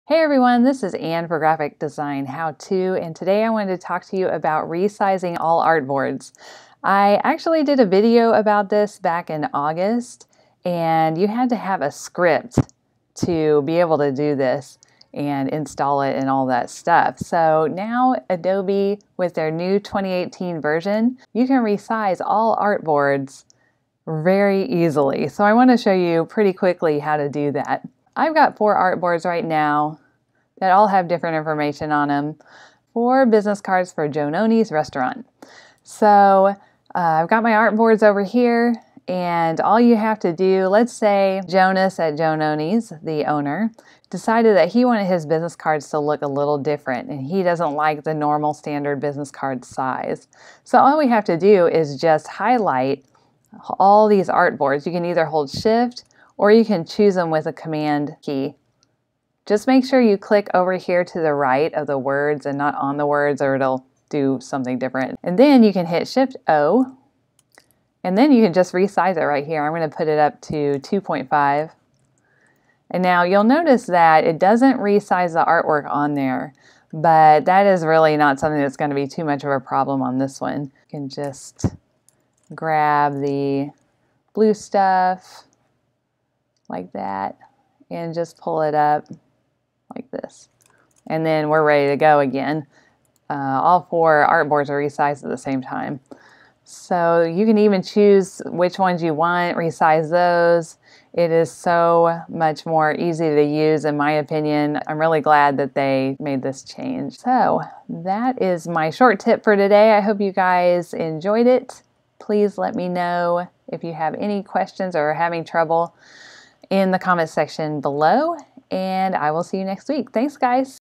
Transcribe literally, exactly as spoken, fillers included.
Hey everyone, this is Anne for Graphic Design How To, and today I wanted to talk to you about resizing all artboards. I actually did a video about this back in August, and you had to have a script to be able to do this and install it and all that stuff. So now Adobe, with their new twenty eighteen version, you can resize all artboards very easily. So I want to show you pretty quickly how to do that. I've got four artboards right now that all have different information on them. Four business cards for Joe Noni's restaurant. So uh, I've got my artboards over here, and all you have to do, let's say Jonas at Joe Noni's, the owner, decided that he wanted his business cards to look a little different, and he doesn't like the normal standard business card size. So all we have to do is just highlight all these artboards. You can either hold Shift or you can choose them with a Command key. Just make sure you click over here to the right of the words and not on the words, or it'll do something different. And then you can hit Shift O, and then you can just resize it right here. I'm going to put it up to two point five. And now you'll notice that it doesn't resize the artwork on there, but that is really not something that's going to be too much of a problem on this one. You can just grab the blue stuff like that and just pull it up like this, and then we're ready to go again. Uh, all four artboards are resized at the same time, so you can even choose which ones you want, resize those. It is so much more easy to use, in my opinion. I'm really glad that they made this change. So that is my short tip for today. I hope you guys enjoyed it. Please let me know if you have any questions or are having trouble in the comment section below, and I will see you next week. Thanks, guys.